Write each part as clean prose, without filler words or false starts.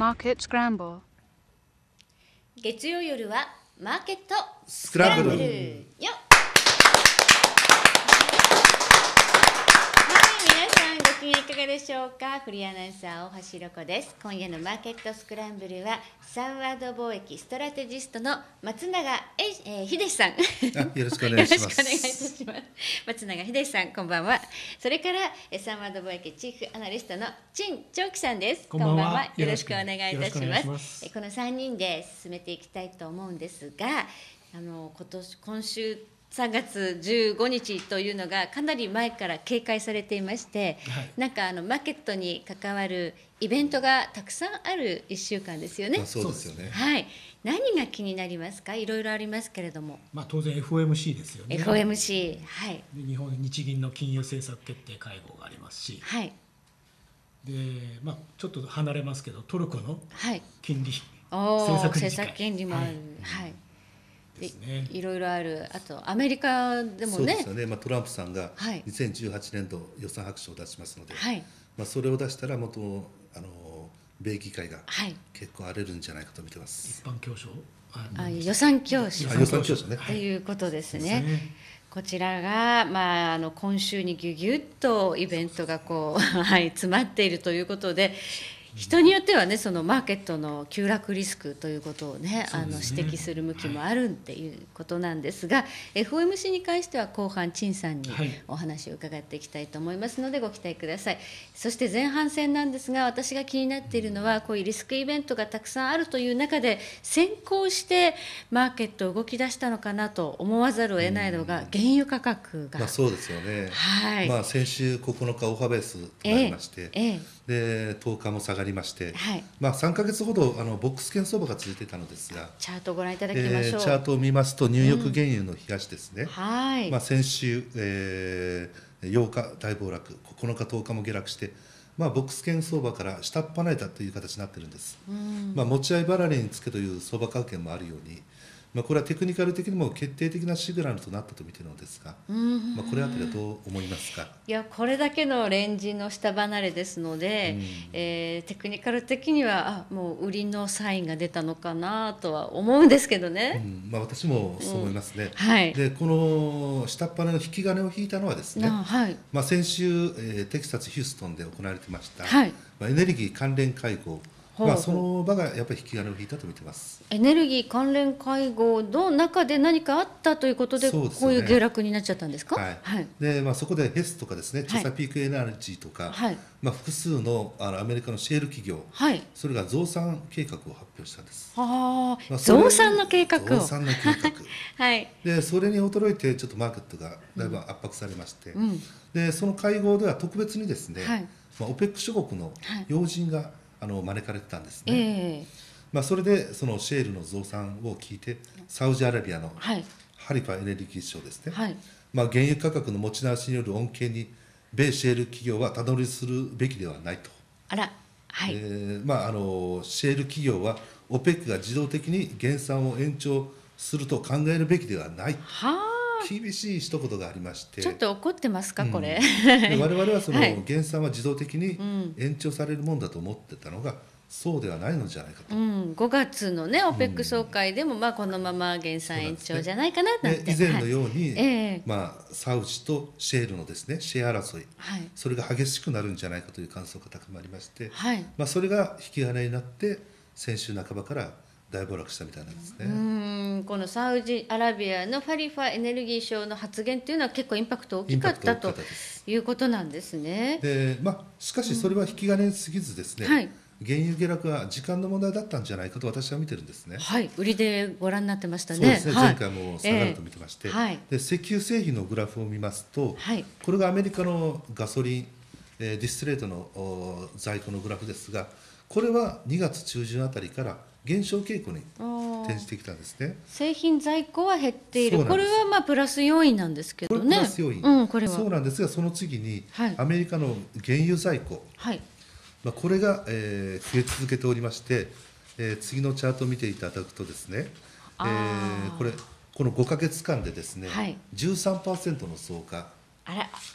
Market Scramble。 月曜夜はマーケットスクランブルよっ。皆さんご機嫌いかがでしょうか。フリーアナウンサー大橋ロコです。今夜のマーケットスクランブルはサウワード貿易ストラテジストの松永秀さんよろしくお願いします。 よろしくお願いいたします。松永秀さん、こんばんは。それからサウワード貿易チーフアナリストの陳長樹さんです。 こんばんは。 よろしくお願いいたしよろしくお願いしま。 ますす。 この3人で進めていきたいと思うんですが、今週3月15日というのがかなり前から警戒されていまして、 はい、 なんかマーケットに関わるイベントがたくさんある1週間ですよね。 そうですよね。 はい。何が気になりますか。いろいろありますけれども。 当然 FOMC ですよね。 FOMC、はい。 で日銀の金融政策決定会合がありますし、 はい。 でちょっと離れますけどトルコの金利、 政策理事会策金利もある。はい。 ですね、 いろいろある。あとアメリカでもね。 そうですよね。トランプさんがはい 2018年度予算白書を出しますので、 はい。 それを出したら米議会がはい。 結構荒れるんじゃないかと見てます。 一般教書、 予算教師予算教書ね。 ということですですね。 ね。 こちらが、今週にぎゅぎゅっとイベントが詰まっているということで、人によってはね、そのマーケットの急落リスクということをね、指摘する向きもあるっていうことなんですが、FOMC に関しては後半陳さんにお話を伺っていきたいと思いますのでご期待ください。そして前半戦なんですが、私が気になっているのはこういうリスクイベントがたくさんあるという中で先行してマーケット動き出したのかなと思わざるを得ないのが原油価格が、 そうですよね。 はい。 先週9日大幅安となりまして、で10日も下がりまして、 はい、 3ヶ月ほどボックス圏相場が続いていたのですが、 チャートをご覧いただきましょう。 チャートを見ますとニューヨーク原油の東ですね、 はい。 先週、8日大暴落、9日10日も下落して、ボックス圏相場から下っ端えたという形になっているんです。持ち合い離れにつけという相場関係もあるように、これはテクニカル的にも決定的なシグナルとなったと見ているのですが、これあたりはどう思いますか。 いや、これだけのレンジの下離れですので、テクニカル的にはもう売りのサインが出たのかなとは思うんですけどね。 私もそう思いますね。 はい、 でこの下っ端の引き金を引いたのはですね、 はい、 先週、テキサス・ヒューストンで行われてました、 はい、 エネルギー関連会合、その場がやっぱり引き金を引いたと見てます。 エネルギー関連会合の中で何かあったということで、こういう下落になっちゃったんですか。 でそこでヘスとかですね、チェサピークエナジーとか、複数のアメリカのシェール企業、それが増産計画を発表したんです。 増産の計画を。 増産の計画、でそれに驚いてちょっとマーケットがだいぶ圧迫されまして、でその会合では特別にですね、OPEC 諸国の要人が招かれてたんですね。それでそのシェールの増産を聞いて、サウジアラビアのハリファエネルギー省ですね、原油価格の持ち直しによる恩恵に米シェール企業はたどりするべきではないと。シェール企業は OPEC が自動的に減産を延長すると考えるべきではない、厳しい一言がありまして、 ちょっと怒ってますか、これ。 我々はその減産は自動的に延長されるものだと思ってたのが、そうではないのじゃないかと。 5月のね OPEC 総会でもこのまま減産延長じゃないかななんて、 以前のように、サウジとシェールのですねシェア争い、それが激しくなるんじゃないかという観測が高まりまして、それが引き金になって先週半ばから大暴落したみたいなんですね。 このサウジアラビアのファリファエネルギー省の発言というのは結構インパクト大きかったということなんですね。 でしかしそれは引き金に過ぎずですね、原油下落は時間の問題だったんじゃないかと私は見てるんですね。 売りでご覧になってましたね。 そうですね、前回も下がると見てまして、で石油製品のグラフを見ますと、これがアメリカのガソリン、ディスティレートの在庫のグラフですが、これは2月中旬あたりから減少傾向に転じてきたんですね。 製品在庫は減っている。これはプラス要因なんですけどね。 これプラス要因、そうなんですが、その次にアメリカの原油在庫、これが、増え続けておりまして、次のチャートを見ていただくとですね、この5ヶ月間でですね、13% の増加。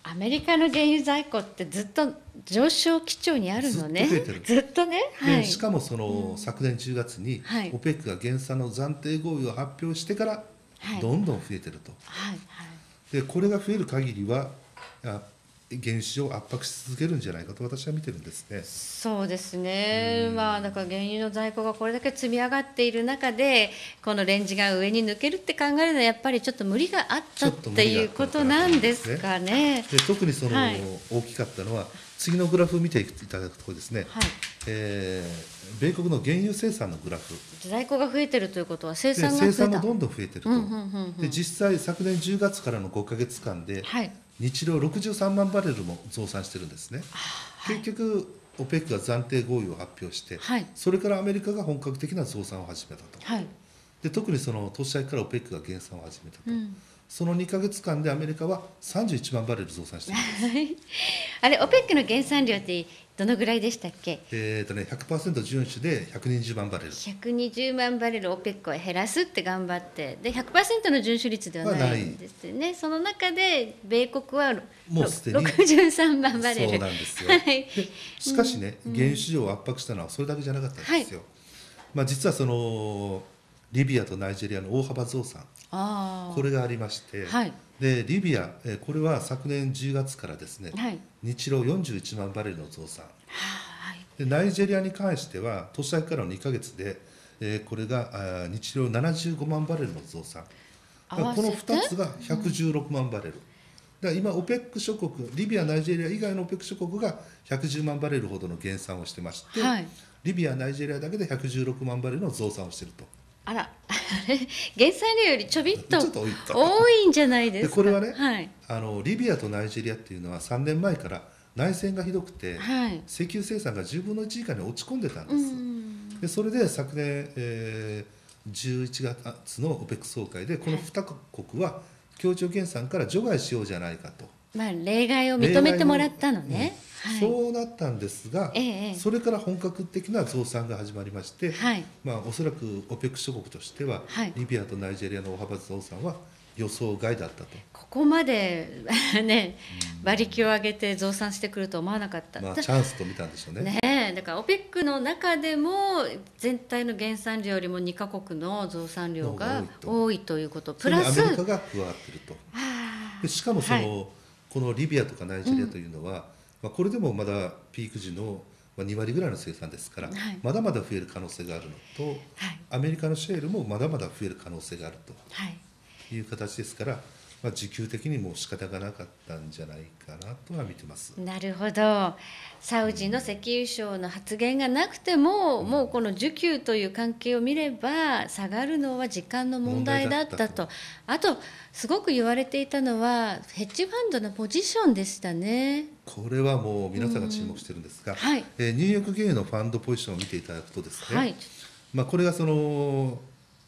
アメリカの原油在庫ってずっと上昇基調にあるのね。ずっとね、 はい、しかもその、昨年10月に OPEC が減産の暫定合意を発表してからどんどん増えてると、でこれが増える限りは原油市場を圧迫し続けるんじゃないかと私は見てるんですね。 そうですね、だから原油の在庫がこれだけ積み上がっている中でこのレンジが上に抜けるって考えるのはやっぱりちょっと無理があったっていうことなんですかね。 で特にその、大きかったのは次のグラフを見ていただくとですね、米国の原油生産のグラフ、 在庫が増えてるということは生産もどんどん増えてると、で実際昨年10月からの5か月間で、日量63万バレルも増産してるんですね。結局 OPEC が暫定合意を発表して、それからアメリカが本格的な増産を始めたと、で特にその年明けから OPEC が減産を始めたと、その2か月間でアメリカは31万バレル増産していますあれ OPEC の減産量ってどのぐらいでしたっけ。 100% 遵守で120万バレル、 120万バレル OPEC を減らすって頑張って、で 100% の遵守率ではないんですよね。その中で米国はもうすでに 63万バレル。 そうなんですよ、しかしね、原油市場を圧迫したのはそれだけじゃなかったんですよ、実はそのリビアとナイジェリアの大幅増産、これがありまして、でリビア、これは昨年10月からですね、日量41万バレルの増産、でナイジェリアに関しては年明けからの2か月で、これが日量75万バレルの増産、この2つが116万バレル、だから今 OPEC 諸国、リビア、ナイジェリア以外の OPEC 諸国が110万バレルほどの減産をしてまして、リビア、ナイジェリアだけで116万バレルの増産をしていると。 あれ減産量よりちょびっと多いんじゃないですか。 でこれはね、リビアとナイジェリアっていうのは3年前から内戦がひどくて、石油生産が10分の1以下に落ち込んでたんです。でそれで昨年、11月の OPEC 総会でこの2カ国は協調減産から除外しようじゃないかと、 例外を認めてもらったのね。 そうなったんですが、それから本格的な増産が始まりまして、おそらく OPEC 諸国としては、リビアとナイジェリアの大幅増産は予想外だったと。 ここまでね、馬力を上げて増産してくると思わなかった、 チャンスと見たんでしょうね。 だから OPEC の中でも全体の減産量よりも2カ国の増産量が多いということ、プラスアメリカが加わっていると。でしかもこのリビアとかナイジェリアというのは、これでもまだピーク時の2割ぐらいの生産ですから、まだまだ増える可能性があるのと、アメリカのシェールもまだまだ増える可能性があるという形ですから、需給的にも仕方がなかったんじゃないかなとは見てます。 なるほど。サウジの石油省の発言がなくても、もうこの需給という関係を見れば下がるのは時間の問題だったと。あとすごく言われていたのはヘッジファンドのポジションでしたね。 これはもう皆さんが注目してるんですが、ニューヨーク原油のファンドポジションを見ていただくとですね、これがちょうど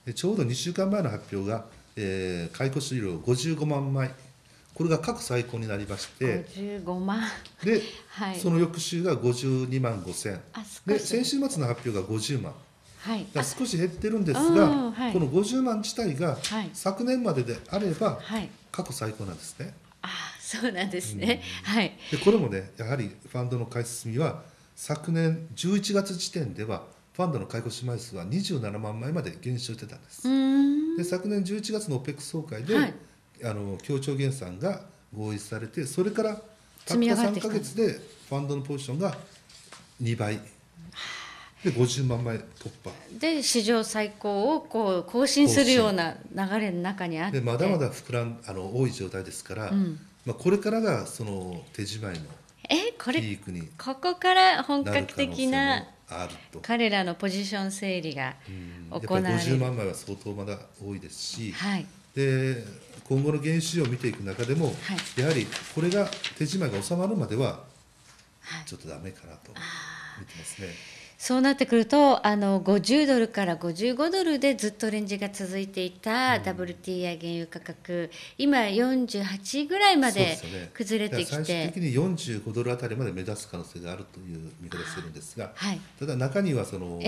2週間前の発表が買い越し量55万枚、これが過去最高になりまして、 55万で、その翌週が52万5千で、先週末の発表が50万、少し減ってるんですが、この50万自体が昨年までであれば過去最高なんですね。 そうなんですね。 でこれもね、やはりファンドの買い進みは昨年11月時点ではファンドの買い越し枚数は27万枚まで減少してたんです。で昨年11月の OPEC 総会で、協調減産が合意されて、それからたった3ヶ月でファンドのポジションが2倍で50万枚突破で史上最高をこう更新するような流れの中にあって、 でまだまだ多い状態ですから、これからがその手仕舞いのピークにここから本格的なあると、 彼らのポジション整理が行われる。 やっぱり50万枚は相当まだ多いですし、で今後の原油市場を見ていく中でも、やはりこれが手仕舞いが収まるまではちょっとダメかなと見てますね。 そうなってくると50ドルから55ドルでずっとレンジが続いていた WTI 原油価格、今48ぐらいまで崩れてきて、 最終的に45ドルあたりまで目指す可能性があるという見方をしてるんですが、ただ中には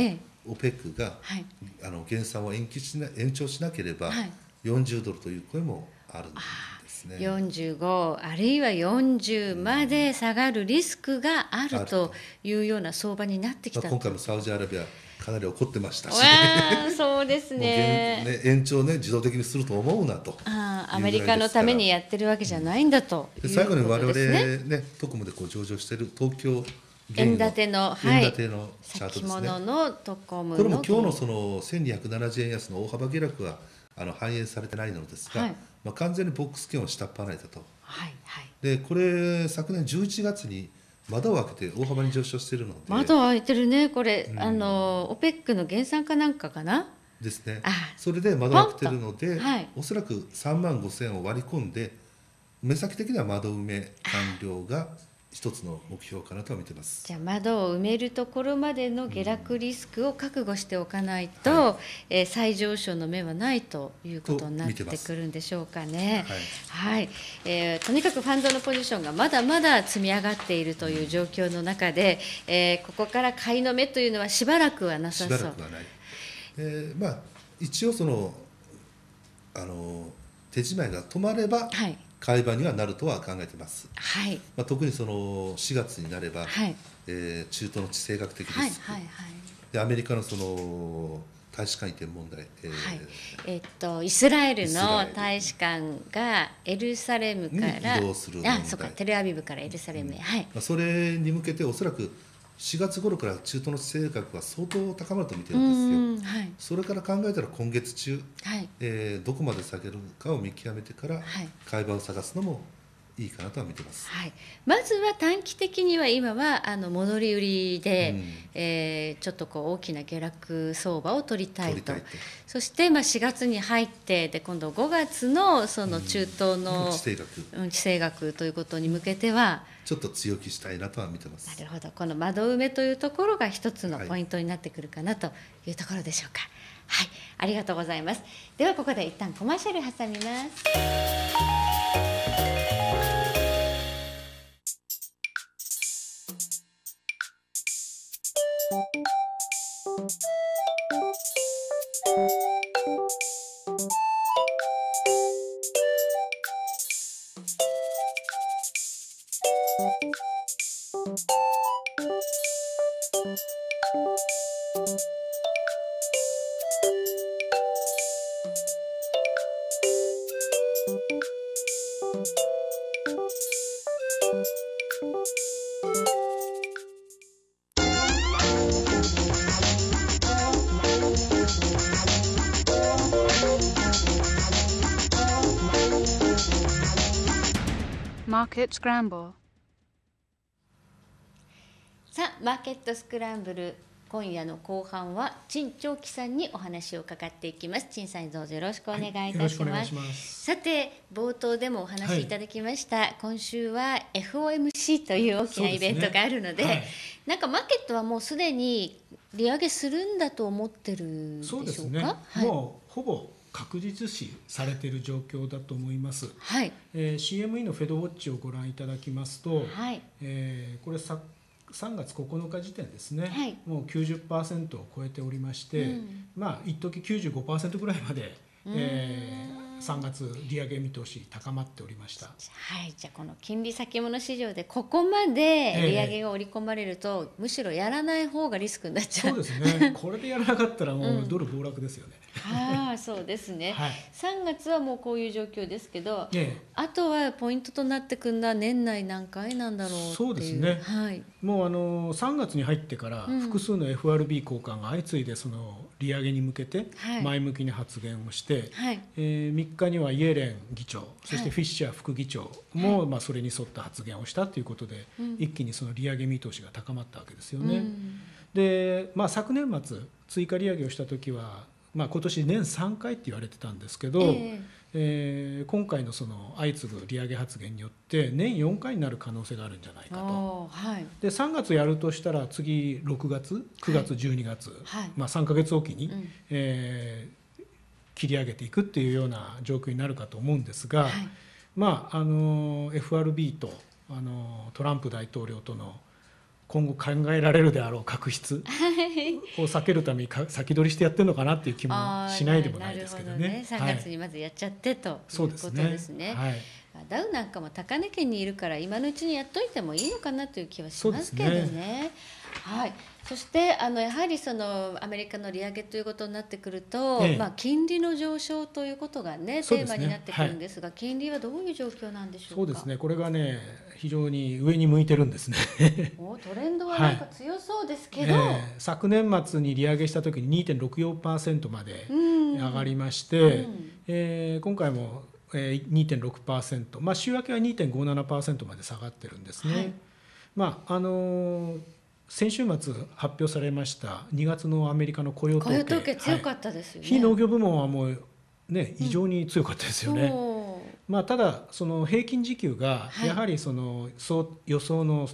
OPEC が減産を延長しなければ40ドルという声もあるんです 45あるいは40まで下がるリスクがあるというような相場になってきた、 今回もサウジアラビアかなり怒ってましたし、 そうですね延長ね自動的にすると思うなと、 アメリカのためにやってるわけじゃないんだということですね。 最後に我々ね特務で上場している東京円建てのチャートですね。 先物のトコムのこれも今日のその1270円安の大幅下落は反映されてないのですが、完全にボックス圏を下っ端いたと、でこれ昨年11月に窓を開けて大幅に上昇しているので、 窓開いてるねこれ、OPEC の減産かなんかかなですね。それで窓を開けてるので、おそらく3万5000円を割り込んで目先的には窓埋め完了が一つの目標かなとは見てます。 じゃあ窓を埋めるところまでの下落リスクを覚悟しておかないと、再上昇の目はないということになってくるんでしょうかね。とにかくファンドのポジションがまだまだ積み上がっているという状況の中で、ここから買いの目というのはしばらくはなさそう。 しばらくはない。一応その手締まいが止まれば、買い場にはなるとは考えています。特にその4月になれば、中東の地政学的リスク、でアメリカのその大使館移転問題、 イスラエルの大使館がエルサレムから移動する問題、 そうか、テルアビブからエルサレムへ、 それに向けておそらく4月頃から中東の地政学は相当高まると見てるんですよ。それから考えたら今月中、どこまで下げるかを見極めてから買い場を探すのもいいかなとは見てます。 まずは短期的には今は戻り売りで、ちょっとこう大きな下落相場を取りたいと。そして4月に入ってで今度5月のその中東の地政学ということに向けてはちょっと強気したいなとは見てます。 なるほど、この窓埋めというところが一つのポイントになってくるかなというところでしょうか。ありがとうございます。ではここで一旦コマーシャル挟みます。 Market Scramble。 さあ、マーケットスクランブル、今夜の後半は陳長喜さんにお話を伺っていきます。陳さん、どうぞよろしくお願いいたします。さて、冒頭でもお話しいただきました、今週は FOMC という大きなイベントがあるので、なんかマーケットはもうすでに利上げするんだと思ってるでしょうか。 そうですね、もうほぼ確実視されている状況だと思います。CME のフェドウォッチをご覧いただきますと、これ3月9日時点ですね、もう 90% を超えておりまして、一時 95% ぐらいまで、3月利上げ見通し高まっておりました。 じゃあこの金利先物市場でここまで利上げが織り込まれると、むしろやらない方がリスクになっちゃう。 そうですね、これでやらなかったらもうドル暴落ですよね。 そうですね、3月はもうこういう状況ですけど、あとはポイントとなってくるのは年内何回なんだろうっていう。 そうですね、もう3月に入ってから複数の FRB 高官が相次いでその利上げに向けて前向きに発言をして、3日にはイエレン議長、そしてフィッシャー副議長もそれに沿った発言をしたということで、一気にその利上げ見通しが高まったわけですよね。で、昨年末追加利上げをした時は今年年3回って言われてたんですけど、今回のその相次ぐ利上げ発言によって年4回になる可能性があるんじゃないかと。で3月やるとしたら次6月9月12月、3ヶ月おきに、切り上げていくっていうような状況になるかと思うんですが、FRB とトランプ大統領との今後考えられるであろう確執を避けるために先取りしてやってるのかなっていう気もしないでもないですけどね。 3月にまずやっちゃってということですね。 ダウなんかも高値圏にいるから今のうちにやっといてもいいのかなという気はしますけどね。はい、そしてやはりそのアメリカの利上げということになってくると、金利の上昇ということがねテーマになってくるんですが、金利はどういう状況なんでしょうか。 そうですね、これがね非常に上に向いてるんですねトレンドはなんか強そうですけど、 昨年末に利上げした時に 2.64% まで上がりまして、今回も2.6%、週明けは 2.57% まで下がってるんですね。先週末発表されました2月のアメリカの雇用統計強かったですよね。 非農業部門はもうね異常に強かったですよね。ただその平均時給がやはりその予想の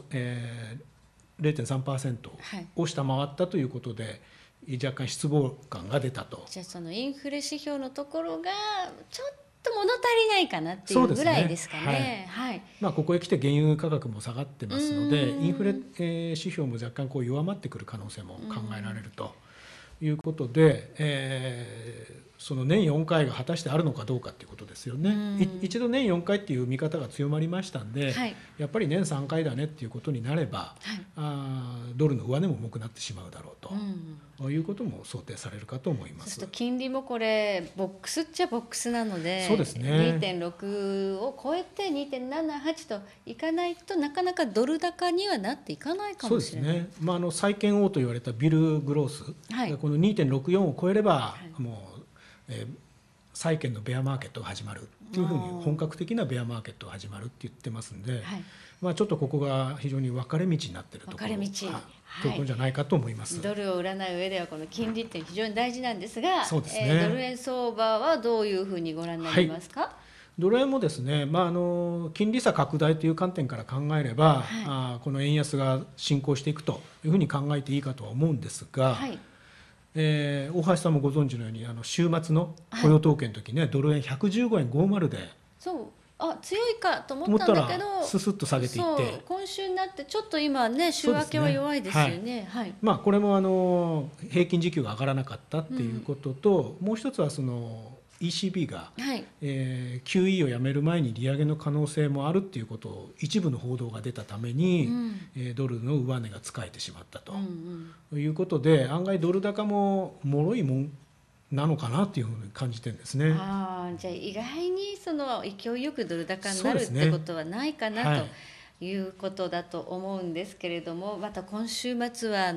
0.3% を下回ったということで若干失望感が出たと。 じゃあそのインフレ指標のところがちょっと物足りないかなっていうぐらいですかね。 ここへ来て原油価格も下がってますのでインフレ指標も若干弱まってくる可能性も考えられるということで、その年4回が果たしてあるのかどうかということですよね。一度年4回っていう見方が強まりましたんで、やっぱり年3回だねっていうことになれば、ドルの上値も重くなってしまうだろうということも想定されるかと思います。 そうすると金利もこれボックスっちゃボックスなので、 そうですね、 2.6 を超えて 2.78 といかないとなかなかドル高にはなっていかないかもしれない。 そうですね、債券王と言われたビル・グロース、この 2.64 を超えれば、もう債券のベアマーケットが始まるというふうに本格的なベアマーケットが始まるって言ってますんで、ちょっとここが非常に分かれ道になっているところじゃないかと思います。 ドルを占う上ではこの金利って非常に大事なんですが、 そうですね、 ドル円相場はどういうふうにご覧になりますか。 ドル円もですね、金利差拡大という観点から考えれば、この円安が進行していくというふうに考えていいかとは思うんですが、大橋さんもご存知のように週末の雇用統計の時ね、ドル円115円50で強いかと思ったんだけどススッと下げていって、 今週になってちょっと今ね週明けは弱いですよね。 これも平均時給が上がらなかったっていうことと、もう一つはそのECB が、QE をやめる前に利上げの可能性もあるっていうことを一部の報道が出たために、ドルの上値が使えてしまったと、いうことで案外ドル高も脆いもんなのかなっていうふうに感じてるんですね。 じゃあ意外にその勢いよくドル高になるってことはないかなということだと思うんですけれども、また今週末は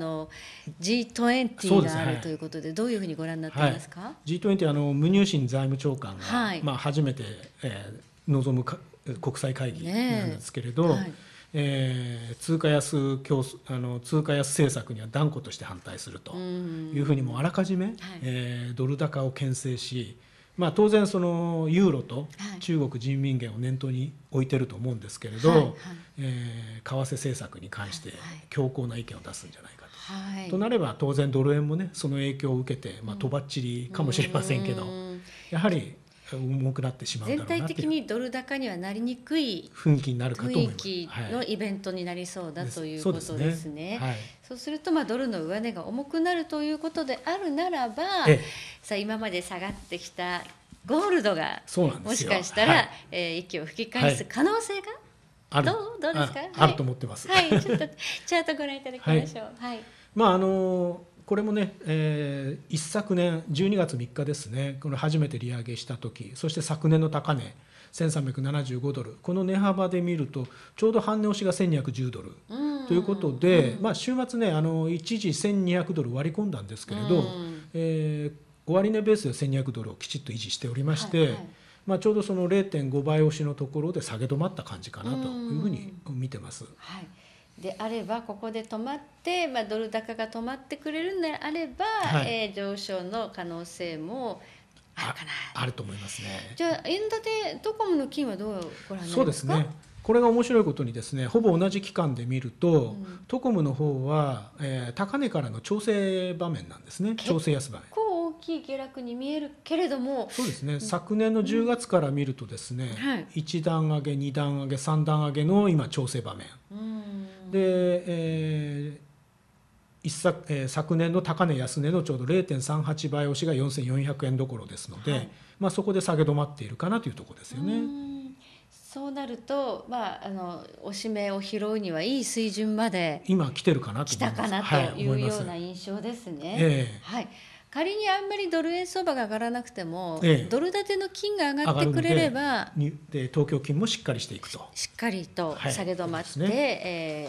G20 があるということで、どういうふうにご覧になっていますか。 G20 ムニューシン財務長官が、初めて、臨む国際会議なんですけれど、通貨安政策には断固として反対するというふうにもあらかじめ、ドル高を牽制し、当然そのユーロと中国人民元を念頭に置いてると思うんですけれど、為替政策に関して強硬な意見を出すんじゃないかと、となれば当然ドル円もねその影響を受けて、とばっちりかもしれませんけど、やはり重くなってしまうだろうな全体的にドル高にはなりにくい雰囲気になるかと思います。 雰囲気のイベントになりそうだということですね。そうするとドルの上値が重くなるということであるならば、今まで下がってきたゴールドがもしかしたら、息を吹き返す可能性がどうですか。 あると思ってます。 ちょっとチャートご覧いただきましょう。 これもね、一昨年12月3日ですね、この初めて利上げした時、そして昨年の高値1375ドル、この値幅で見るとちょうど半値押しが1210ドルということで、週末ね一時1200ドル割り込んだんですけれど、終値ベースで1200ドルをきちっと維持しておりまして、ちょうどその 0.5 倍押しのところで下げ止まった感じかなというふうに見てます。 であればここで止まって、ドル高が止まってくれるのであれば、上昇の可能性もあるかな。 あると思いますね。 じゃあ円建てドコモの金はどうご覧になりますか。 そうですね、これが面白いことにですね、ほぼ同じ期間で見ると、トコムの方は、高値からの調整場面なんですね。調整安場面、 結構大きい下落に見えるけれども、 そうですね、昨年の10月から見るとですね、1段上げ2段上げ3段上げの今調整場面で、昨年の高値安値のちょうど 0.38 倍押しが4400円どころですので、そこで下げ止まっているかなというところですよね。 そうなると、おしめを拾うにはいい水準まで今来てるかなと来たかなというような印象ですね。はい、仮にあんまりドル円相場が上がらなくても、ドル建ての金が上がってくれればで東京金もしっかりしていくと、 しっかりと下げ止まって、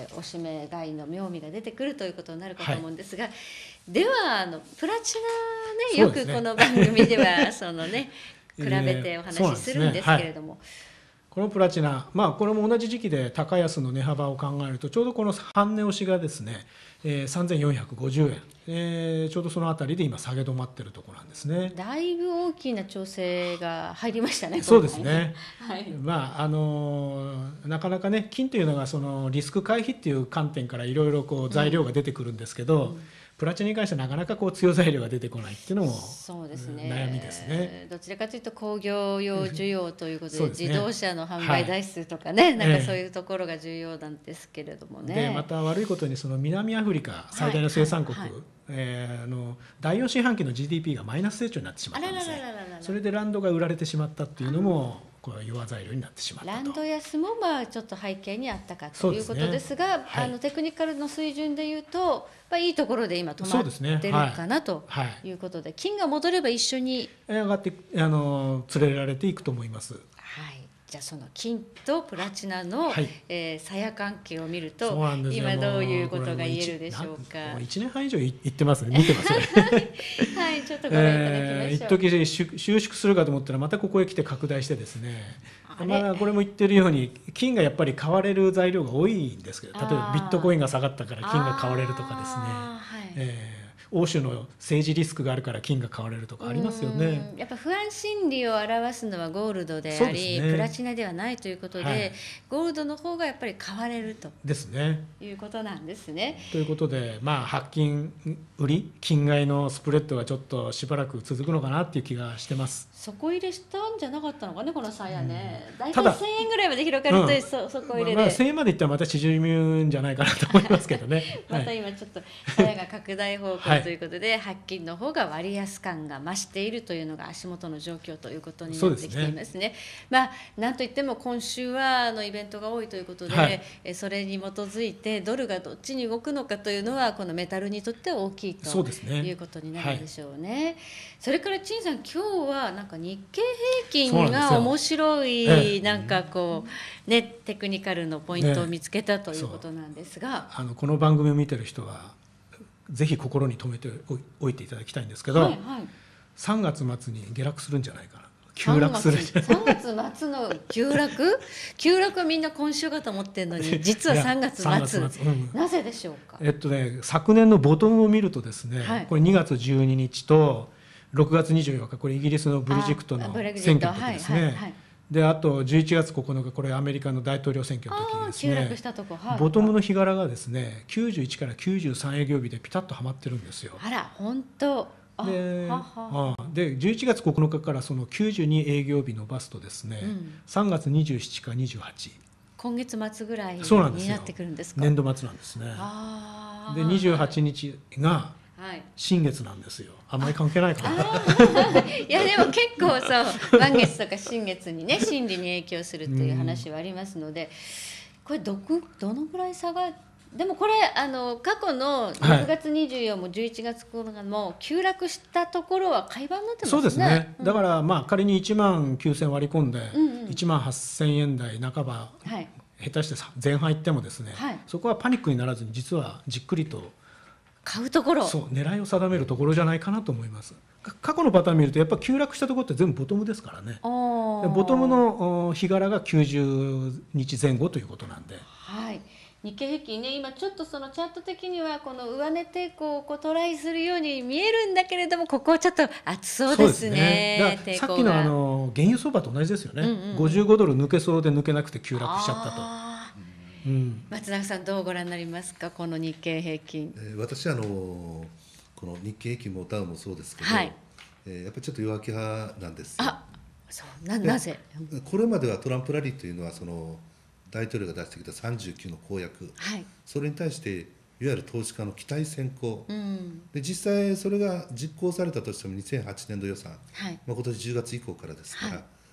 おしめ買いの妙味が出てくるということになるかと思うんですが、ではプラチナね、よくこの番組では比べてお話しするんですけれども、 このプラチナ、これも同じ時期で高安の値幅を考えると、ちょうどこの半値押しがですね、3450円、ちょうどそのあたりで今下げ止まっているところなんですね。 だいぶ大きな調整が入りましたね。 そうですね。 はい、 なかなかね、金というのがそのリスク回避っていう観点からいろいろ材料が出てくるんですけど、プラチナに関してはなかなか強材料が出てこないっていうのもそうですね、 悩みですね。 どちらかというと工業用需要ということで、自動車の販売台数とかね、なんかそういうところが重要なんですけれどもね。 でまた悪いことに南アフリカ最大の生産国、第4四半期の GDP がマイナス成長になってしまったんですね。それでランドが売られてしまったっていうのもこれは弱材料になってしまったと。 ランド安もちょっと背景にあったかということですが、テクニカルの水準でいうといいところで今止まってるかなということで、金が戻れば一緒に上がって連れられていくと思います。 はい、じゃあその金とプラチナの差や関係を見ると、今どういうことが言えるでしょうか。 1年半以上言ってますね、見てますね。 はい、ちょっとご覧いただきましょう。 一時収縮するかと思ったらまたここへ来て拡大してですね、これも言ってるように金がやっぱり買われる材料が多いんですけど、例えばビットコインが下がったから金が買われるとかですね、欧州の政治リスクがあるから金が買われるとかありますよね。 やっぱ不安心理を表すのはゴールドであり、プラチナではないということで、ゴールドの方がやっぱり買われるとですね、 いうことなんですね。 ということで、白金売り金買いのスプレッドがちょっとしばらく続くのかなっていう気がしてます。 底入れしたんじゃなかったのかね、この差やね。だいたい1000円ぐらいまで広がると、底入れで、 1000円までいったらまた縮むんじゃないかなと思いますけどね。 また今ちょっと差やが拡大方向ということで、白金の方が割安感が増しているというのが足元の状況ということになってきていますね。なんといっても今週はイベントが多いということで、それに基づいてドルがどっちに動くのかというのはこのメタルにとっては大きいということになるでしょうね。それから陳さん、今日はなんか日経平均が面白いテクニカルのポイントを見つけたということなんですが、 この番組を見てる人はぜひ心に留めておいていただきたいんですけど、3月末に下落するんじゃないかな、急落する。 3月末の急落はみんな今週かと思ってるのに、実は3月末、なぜでしょうか。 昨年のボトムを見るとですね、これ2月12日と6月24日、これイギリスのブレジクトの選挙の時ですね。であと11月9日、これアメリカの大統領選挙の時ですね、ボトムの日柄がですね91から93営業日でピタッとはまってるんですよ。 あら本当で11月9日からその92営業日伸ばすとですね、3月27か28、 今月末ぐらいになってくるんですか。 年度末なんですね。で28日が新月なんですよ。あんまり関係ないかな。 いやでも結構満月とか新月にね、心理に影響するっていう話はありますので、これどのぐらい差が、でもこれ過去の6月24も11月9日も急落したところは買い場になってますね。 そうですね。だから仮に1万9000割り込んで1万8000円台半ば、下手して前半いってもですね、そこはパニックにならずに実はじっくりと買うところ、 狙いを定めるところじゃないかなと思います。過去のパターン見るとやっぱ急落したところって全部ボトムですからね。ボトムの日柄が90日前後ということなんで、 日経平均ね、今ちょっとそのチャート的にはこの上値抵抗をトライするように見えるんだけれども、ここはちょっと厚そうですね。 だからさっきの原油相場と同じですよね。55ドル抜けそうで抜けなくて急落しちゃったと。 松永さんどうご覧になりますか、この日経平均。 私この日経平均もダウンもそうですけど、やっぱりちょっと弱気派なんですよ。 なぜ。 これまではトランプラリーというのは大統領が出してきた39の公約、それに対していわゆる投資家の期待先行、で実際それが実行されたとしても2008年度予算、今年10月以降からですから、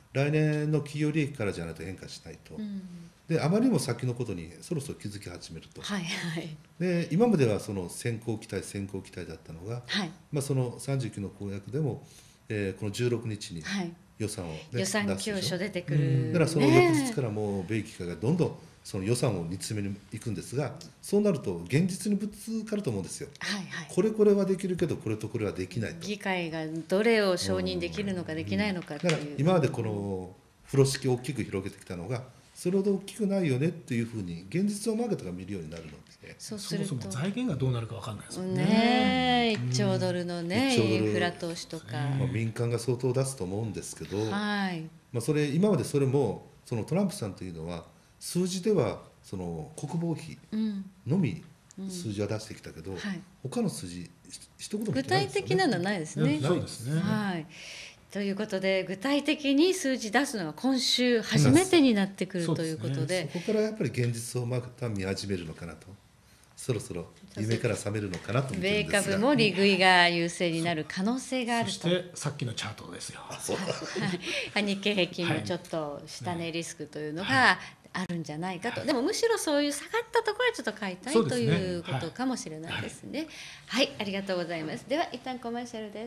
来年の企業利益からじゃないと変化しないと、であまりにも先のことにそろそろ気づき始めると、で今まではその先行期待だったのが、その39の公約でも、この16日に予算を、 予算教書出てくる、 だからその翌日からもう米企会がどんどんその予算を煮詰めに行くんですが、そうなると現実にぶつかると思うんですよ、これはできるけどこれとこれはできないと、 議会がどれを承認できるのかできないのかっていう、 だから今までこの風呂敷を大きく広げてきたのがそれほど大きくないよねっていうふうに現実をマーケットが見るようになるので、 そうするとそもそも財源がどうなるか分かんないですもんね。 1兆ドルのね、インフラ投資とか、 民間が相当出すと思うんですけど、それ今までそれもそのトランプさんというのは数字ではその国防費のみ数字は出してきたけど、他の数字一言も言ってないですよね。 具体的なのはないですね。 そうですね。 ということで具体的に数字出すのが今週初めてになってくるということで、 そこからやっぱり現実をまた見始めるのかなと、そろそろ夢から覚めるのかなと思ってるんですが、 米株も利食いが優勢になる可能性があると。 そしてさっきのチャートですよ。 日経平均もちょっと下値リスクというのがあるんじゃないかと、でもむしろそういう下がったところはちょっと買いたいということかもしれないですね。はい、ありがとうございます。では一旦コマーシャルです。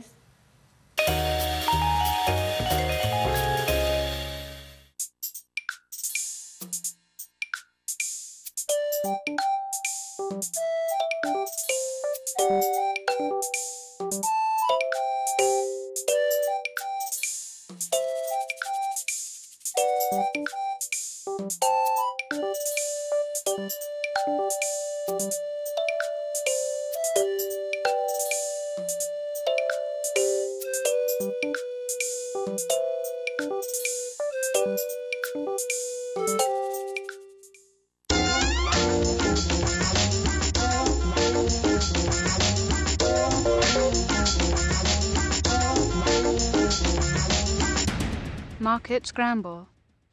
Market Scramble。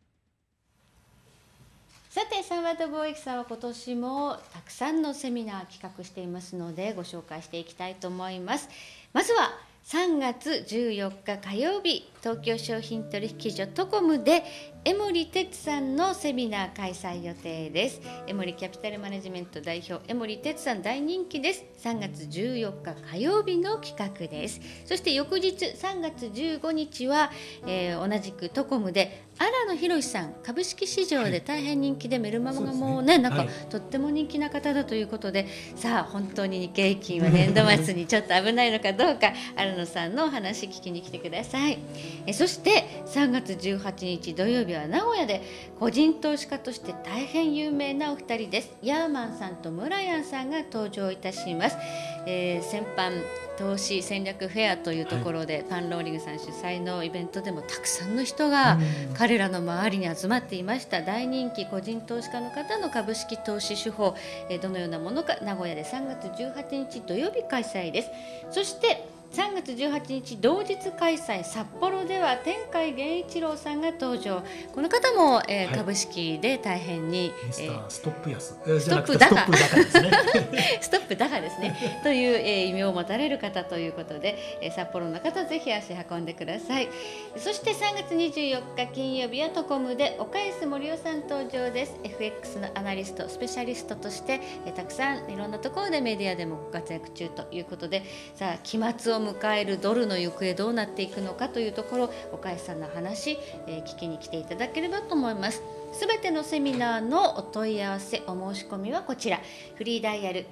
さてサンワード貿易さんは今年もたくさんのセミナー企画していますのでご紹介していきたいと思います。まずは3月14日火曜日、東京商品取引所トコムで江守哲さんのセミナー開催予定です。江守キャピタルマネジメント代表江守哲さん大人気です。3月14日火曜日の企画です。そして翌日3月15日は、同じくトコムで荒野博さん、株式市場で大変人気で、メルマガもうね、なんかとっても人気な方だということで、さあ本当に日経平均は年度末にちょっと危ないのかどうか荒野さんのお話聞きに来てください。そして3月18日土曜日は名古屋で個人投資家として大変有名なお二人です。ヤーマンさんとムラヤンさんが登場いたします。先般投資戦略フェアというところで、パンローリングさん主催のイベントでもたくさんの人が彼らの周りに集まっていました。大人気個人投資家の方の株式投資手法、どのようなものか、名古屋で3月18日土曜日開催です。そして3月18日同日開催、札幌では天海源一郎さんが登場。この方も、株式で大変に、 ストップ安、 ストップ高ですねストップ高ですねという、異名を持たれる方ということで、札幌の方ぜひ足運んでください。そして3月24日金曜日はトコムで岡安森夫さん登場です。 FX のアナリスト、スペシャリストとして、たくさんいろんなところでメディアでもご活躍中ということで、さあ期末を迎えるドルの行方どうなっていくのかというところ、岡安さんの話、聞きに来ていただければと思います。すべてのセミナーのお問い合わせ、お申し込みはこちら、フリーダイヤル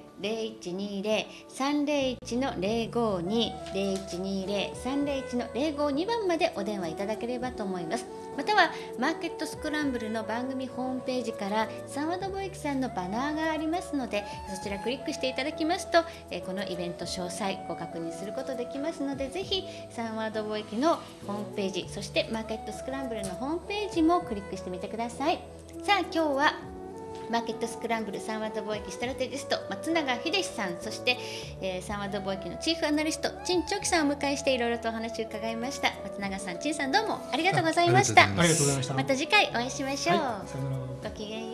0120-301-052 0120-301-052 番までお電話いただければと思います。またはマーケットスクランブルの番組ホームページからサンワード貿易さんのバナーがありますので、そちらクリックしていただきますと、このイベント詳細ご確認することできますので、ぜひサンワード貿易のホームページ、そしてマーケットスクランブルのホームページもクリックしてみてください。さあ今日はマーケットスクランブルサンワード貿易ストラテジスト松永秀さん、そして、サンワード貿易のチーフアナリスト陳長樹さんをお迎えしていろいろとお話を伺いました。松永さん、陳さん、どうもありがとうございました。 ありがとうございました。 また次回お会いしましょう。 さよなら。 ごきげんよう。